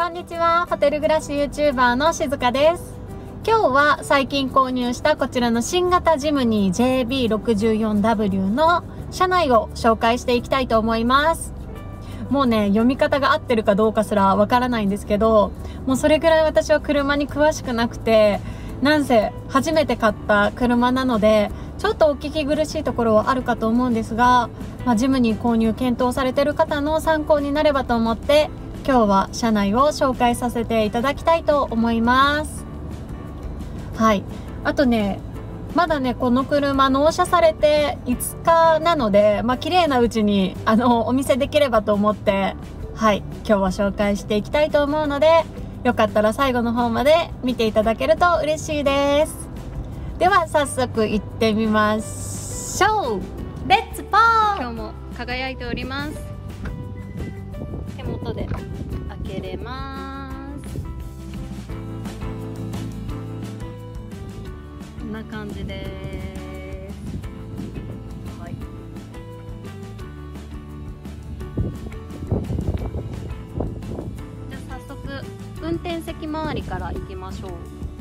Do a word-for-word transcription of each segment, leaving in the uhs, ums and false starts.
こんにちは。ホテル暮らし YouTuber のしずかです。今日は最近購入したこちらの新型ジムニー ジェービーろくじゅうよんダブリュー の車内を紹介していきたいと思います。もうね、読み方が合ってるかどうかすらわからないんですけど、もうそれぐらい私は車に詳しくなくて、なんせ初めて買った車なので、ちょっとお聞き苦しいところはあるかと思うんですが、まあ、ジムニー購入検討されている方の参考になればと思って、今日は車内を紹介させていただきたいと思います。はい。あとね、まだね、この車納車されていつかなので、まあ、綺麗なうちに、あの、お見せできればと思って、はい、今日は紹介していきたいと思うので、よかったら最後の方まで見ていただけると嬉しいです。では、早速行ってみましょう。レッツポー！今日も輝いております。手元で開けれます。こんな感じです。はい。じゃあ早速運転席周りから行きましょう。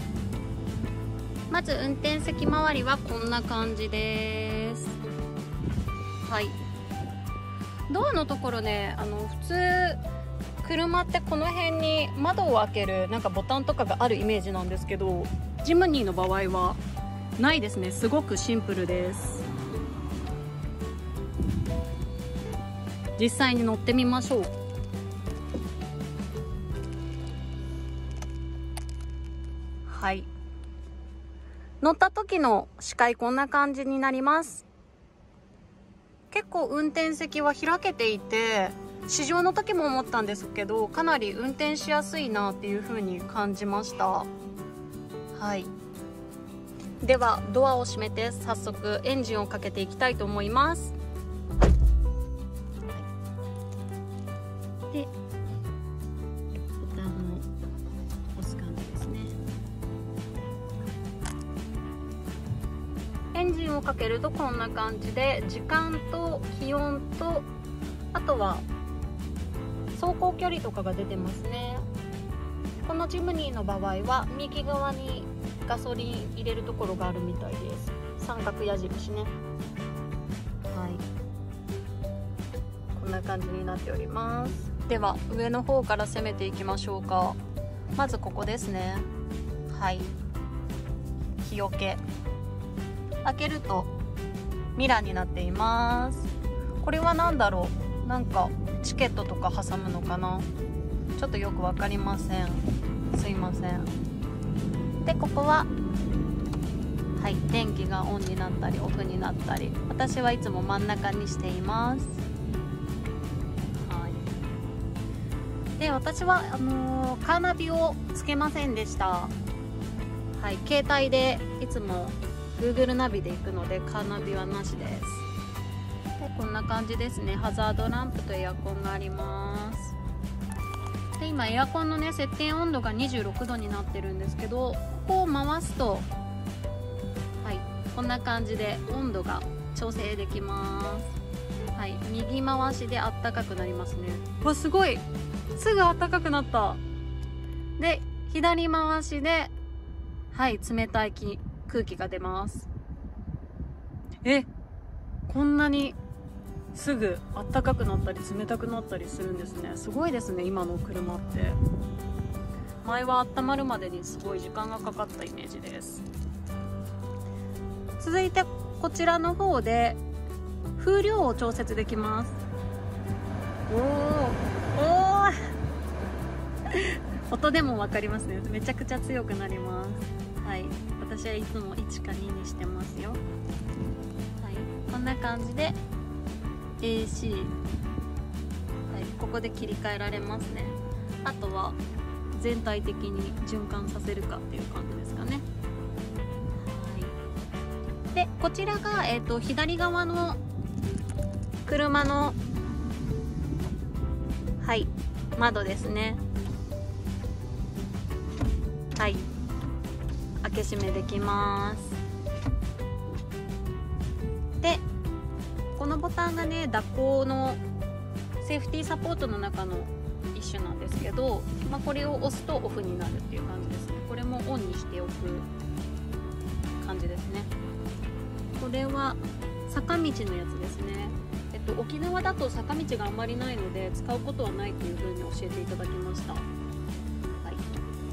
まず運転席周りはこんな感じです。はい。ドアのところね、あの普通車ってこの辺に窓を開けるなんかボタンとかがあるイメージなんですけど、ジムニーの場合はないですね。すごくシンプルです。実際に乗ってみましょう。はい。乗った時の視界こんな感じになります。結構運転席は開けていて、試乗の時も思ったんですけど、かなり運転しやすいなっていう風に感じました。はい。ではドアを閉めて早速エンジンをかけていきたいと思います。で、ボタンを押す感じですね。エンジンをかけるとこんな感じで、時間と気温と、あとは走行距離とかが出てますね。このジムニーの場合は右側にガソリン入れるところがあるみたいです。三角矢印ね。はい、こんな感じになっております。では上の方から攻めていきましょうか。まずここですね。はい、日よけ開けるとミラーになっています。これは何だろう、なんかチケットとか挟むのかな、ちょっとよく分かりません。すいません。でここは、はい、電気がオンになったりオフになったり、私はいつも真ん中にしています。はい、で私はあのー、カーナビをつけませんでした。はい、携帯でいつもGoogle ナビで行くのでカーナビはなしです。でこんな感じですね。ハザードランプとエアコンがあります。で今エアコンのね設定温度がにじゅうろくどになってるんですけど、ここを回すと、はい、こんな感じで温度が調整できます。はい、右回しであったかくなりますね。わ、すごい、すぐあったかくなった。で左回しで、はい、冷たい気空気が出ます。え、こんなにすぐあったかくなったり冷たくなったりするんですね。すごいですね、今の車って。前は温まるまでにすごい時間がかかったイメージです。続いてこちらの方で風量を調節できます。おーおー音でも分かりますね。めちゃくちゃ強くなります。はい、私はいつもいちかににしてますよ。はい、こんな感じで エーシー、はい、ここで切り替えられますね。あとは全体的に循環させるかっていう感じですかね。はい、でこちらが、えーと、左側の車の、はい、窓ですね。はい、開け閉めできます。でこのボタンがね、蛇行のセーフティーサポートの中の一機種なんですけど、まあ、これを押すとオフになるっていう感じですね。これもオンにしておく感じですね。これは坂道のやつですね。えっと沖縄だと坂道があんまりないので使うことはないというふうに教えていただきました。はい、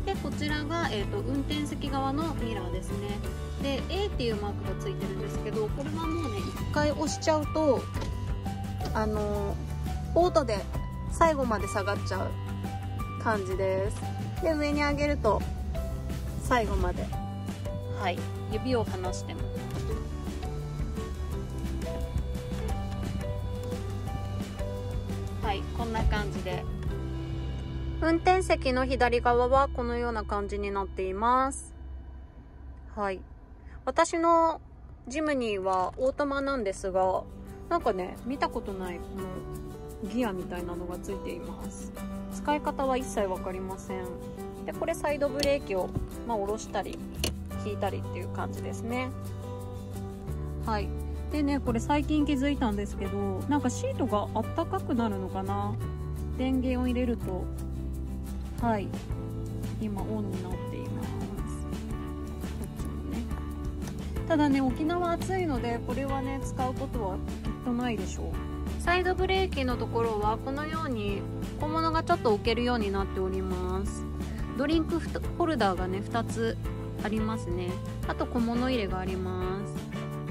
でこちらが、えっと運転席側のミラーですね。で A っていうマークがついてるんですけど、これはもうねいっかい押しちゃうとあのオートで最後まで下がっちゃう感じです。で上に上げると最後まで、はい、指を離してもはい、こんな感じで運転席の左側はこのような感じになっています。はい、私のジムニーはオートマなんですが、なんかね見たことないこのギアみたいなのがついています。使い方は一切分かりません。でこれサイドブレーキを、まあ、下ろしたり引いたりっていう感じですね。はい、でねこれ最近気づいたんですけど、なんかシートがあったかくなるのかな。電源を入れるとはい今オンになっています。こっちもね。ただね沖縄暑いのでこれはね使うことはきっとないでしょう。サイドブレーキのところはこのように小物がちょっと置けるようになっております。ドリンクホルダーがねふたつありますね。あと小物入れがあります。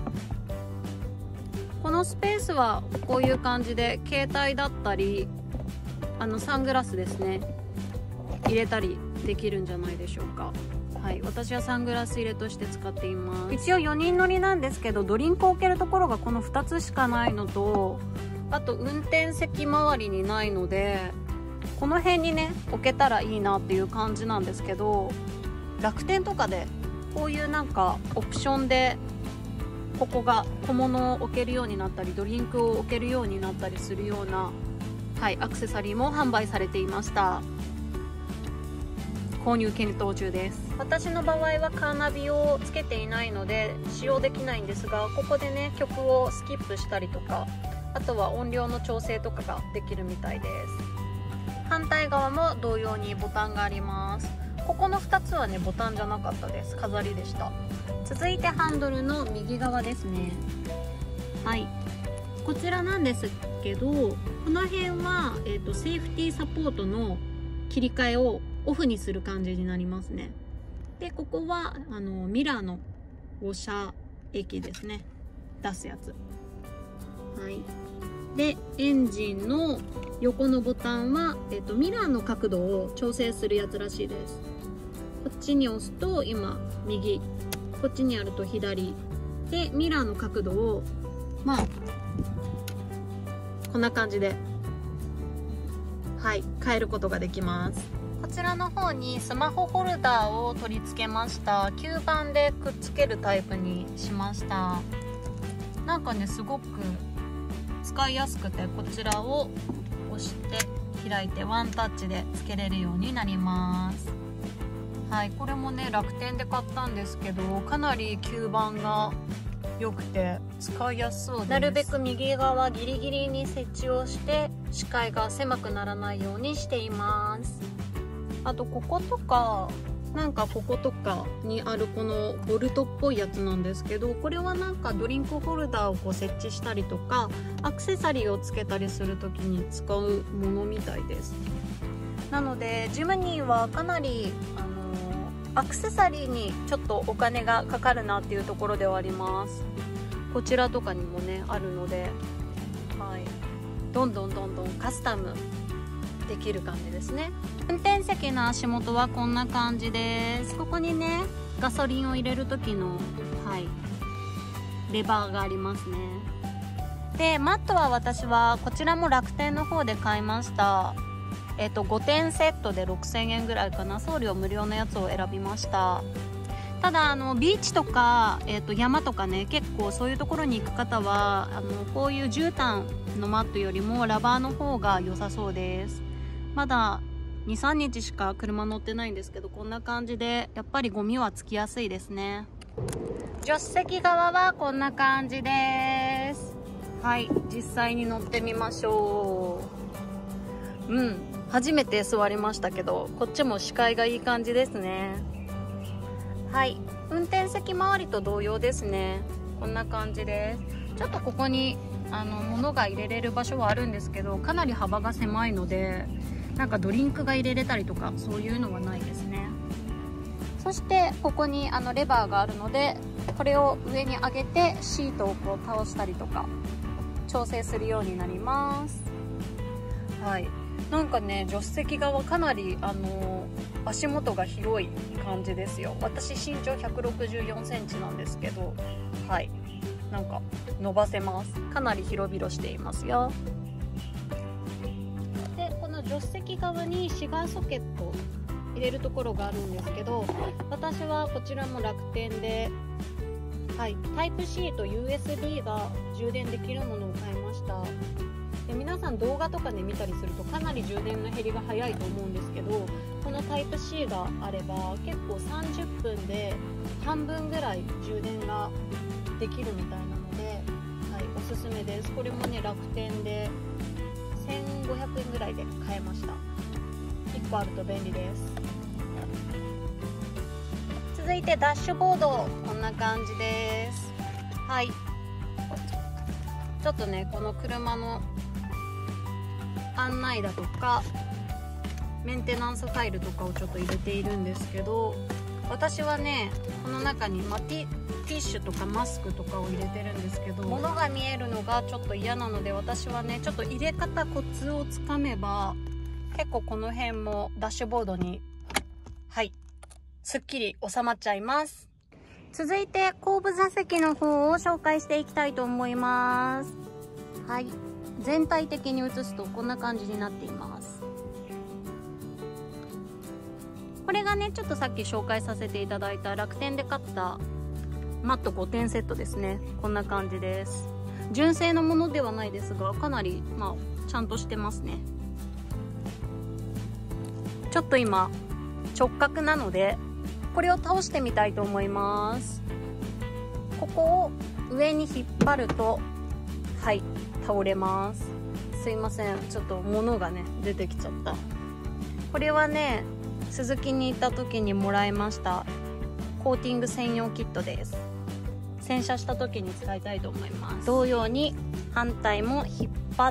このスペースはこういう感じで携帯だったりあのサングラスですね入れたりできるんじゃないでしょうか。はい、私はサングラス入れとして使っています。一応よにん乗りなんですけど、ドリンクを置けるところがこのふたつしかないのと、あと運転席周りにないのでこの辺にね置けたらいいなっていう感じなんですけど、楽天とかでこういうなんかオプションでここが小物を置けるようになったりドリンクを置けるようになったりするような、はい、アクセサリーも販売されていました。購入検討中です。私の場合はカーナビをつけていないので使用できないんですが、ここでね曲をスキップしたりとか、あとは音量の調整とかができるみたいです。反対側も同様にボタンがあります。ここのふたつはねボタンじゃなかったです。飾りでした。続いてハンドルの右側ですね。はい、こちらなんですけど、この辺は、えーと、セーフティーサポートの切り替えをオフにする感じになりますね。でここはあのミラーの誤射液ですね、出すやつ。はい、でエンジンの横のボタンは、えーと、ミラーの角度を調整するやつらしいです。こっちに押すと今右、こっちにあると左でミラーの角度をまあこんな感じで、はい、変えることができます。こちらの方にスマホホルダーを取り付けました。吸盤でくっつけるタイプにしました。なんかねすごく使いやすくて、こちらを押して開いてワンタッチでつけれるようになります。はい、これもね楽天で買ったんですけど、かなり吸盤が良くて使いやすそうです。なるべく右側ギリギリに設置をして視界が狭くならないようにしています。あとこことかなんかこことかにあるこのボルトっぽいやつなんですけど、これはなんかドリンクホルダーをこう設置したりとかアクセサリーをつけたりする時に使うものみたいです。なのでジムニーはかなりあのアクセサリーにちょっとお金がかかるなっていうところではあります。こちらとかにもねあるので、はい、どんどんどんどんカスタムできる感じですね。運転席の足元はこんな感じです。ここにねガソリンを入れる時の、はい、レバーがありますね。でマットは私はこちらも楽天の方で買いました。えっとごてんセットでろくせんえんぐらいかな。送料無料のやつを選びました。ただあのビーチとか、えっと山とかね結構そういうところに行く方はあのこういう絨毯のマットよりもラバーの方が良さそうです。まだにさんにちしか車乗ってないんですけど、こんな感じでやっぱりゴミはつきやすいですね。助手席側はこんな感じです。はい、実際に乗ってみましょう。うん、 初めて座りましたけど、こっちも視界がいい感じですね。はい、運転席周りと同様ですね。こんな感じです。ちょっとここにあの物が入れれる場所はあるんですけど、かなり幅が狭いので、なんかドリンクが入れれたりとかそういうのはないですね。そしてここにあのレバーがあるので、これを上に上げてシートをこう倒したりとか調整するようになります。はい、なんかね、助手席側かなりあの足元が広い感じですよ。私身長ひゃくろくじゅうよんセンチなんですけど、はい、なんか伸ばせます。かなり広々していますよ。でこの助手席側にシガーソケット入れるところがあるんですけど、私はこちらも楽天で、はい、タイプ シー と ユーエスビー が充電できるものを買いました。で皆さん動画とかで見たりするとかなり充電の減りが早いと思うんですけど、このタイプ シー があれば結構さんじゅっぷんで半分ぐらい充電ができるみたいなので、はい、おすすめです。これもね、楽天でせんごひゃくえんぐらいで買えました。いっこあると便利です。続いてダッシュボード、こんな感じです。はい、ちょっとね、この車の案内だとかメンテナンスファイルとかをちょっと入れているんですけど、私はね、この中に、まあ、ティ、ティッシュとかマスクとかを入れてるんですけど、物が見えるのがちょっと嫌なので、私はね、ちょっと入れ方コツをつかめば結構この辺もダッシュボードに、はい、すっきり収まっちゃいます。続いて後部座席の方を紹介していきたいと思います。はい、全体的に映すとこんな感じになっています。これがね、ちょっとさっき紹介させていただいた楽天で買ったマットごてんセットですね。こんな感じです。純正のものではないですが、かなりまあちゃんとしてますね。ちょっと今直角なのでこれを倒してみたいと思います。ここを上に引っ張ると、はい、倒れます。すいません、ちょっと物がね出てきちゃった。これはね、スズキに行った時にもらいましたコーティング専用キットです。洗車した時に使いたいと思います。同様に反対も引っ張って、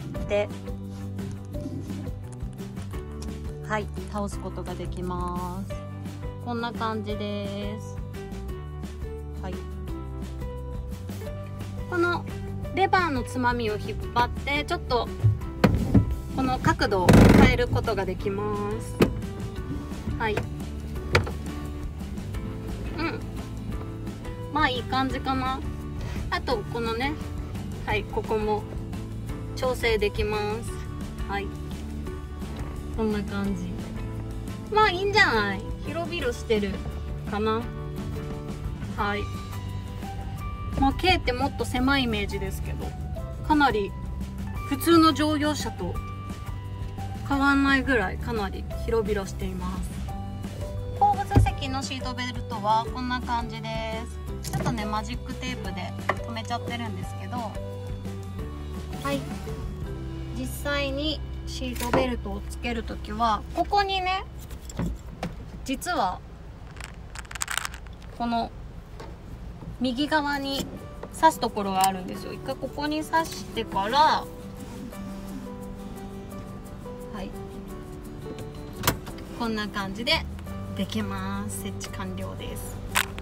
はい、倒すことができます。こんな感じです。はい、このレバーのつまみを引っ張ってちょっとこの角度を変えることができます。はい、うん、まあいい感じかな。あとこのね、はい、ここも調整できます。はい、こんな感じ。まあいいんじゃない？広々してるかな。はい、まあ軽ってもっと狭いイメージですけど、かなり普通の乗用車と変わんないぐらいかなり広々しています。後部座席のシートベルトはこんな感じです。ちょっとね、マジックテープで留めちゃってるんですけど、はい、実際にシートベルトをつけるときはここにね、実はこの右側に刺すところがあるんですよ。一回ここに刺してから、はい、こんな感じでできます。設置完了です。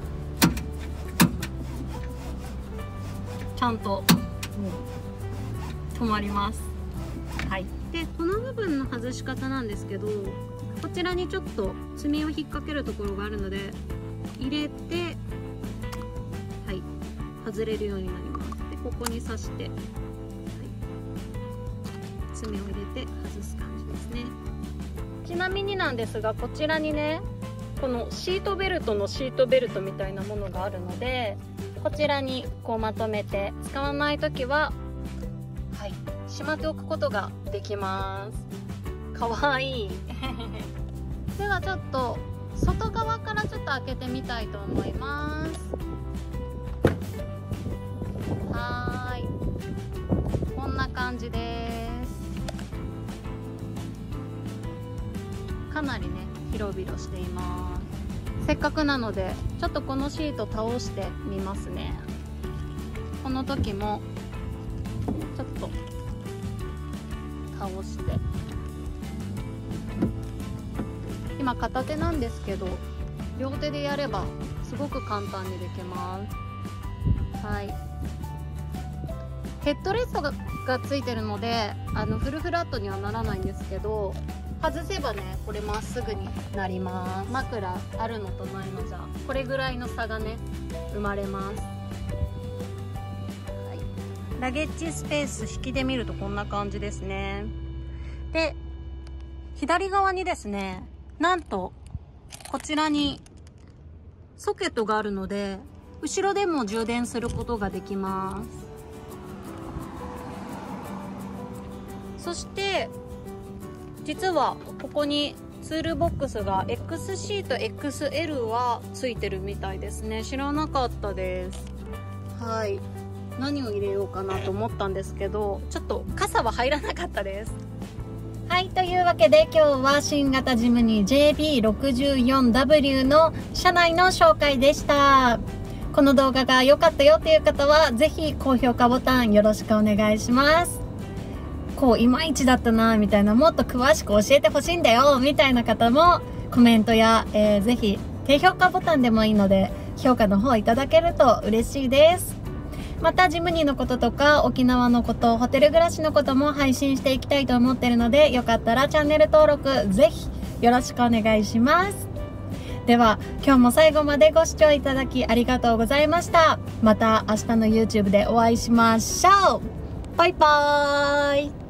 ちゃんと止まります。はい、でこの部分の外し方なんですけど、こちらにちょっと爪を引っ掛けるところがあるので入れて、はい、外れるようになります。でここに刺して、はい、爪を入れて外す感じですね。ちなみになんですが、こちらにね、このシートベルトのシートベルトみたいなものがあるので、こちらにこうまとめて使わないときは、はい、しまっておくことができます。かわいいではちょっと外側からちょっと開けてみたいと思います。はーい、こんな感じです。 かなりね広々しています。せっかくなのでちょっとこのシート倒してみますね。この時もちょっと倒して、今片手なんですけど両手でやればすごく簡単にできます。はい、ヘッドレストががついてるのであのフルフラットにはならないんですけど、外せばねこれまっすぐになります。枕あるのとないのじゃこれぐらいの差がね生まれます。はい、ラゲッジスペース引きで見るとこんな感じですね。で左側にですね、なんとこちらにソケットがあるので後ろでも充電することができます。そして実はここにツールボックスが エックスシー と エックスエル はついてるみたいですね。知らなかったです。はい、何を入れようかなと思ったんですけどちょっと傘は入らなかったです。はい、というわけで今日は新型ジムニー ジェービーろくじゅうよんダブリュー の車内の紹介でした。この動画が良かったよっていう方はぜひ高評価ボタンよろしくお願いします。こういまいちだったなみたいな、もっと詳しく教えてほしいんだよみたいな方もコメントや、えー、ぜひ低評価ボタンでもいいので評価の方いただけると嬉しいです。またジムニーのこととか沖縄のこと、ホテル暮らしのことも配信していきたいと思ってるので、よかったらチャンネル登録ぜひよろしくお願いします。では今日も最後までご視聴いただきありがとうございました。また明日の YouTube でお会いしましょう。バイバーイ。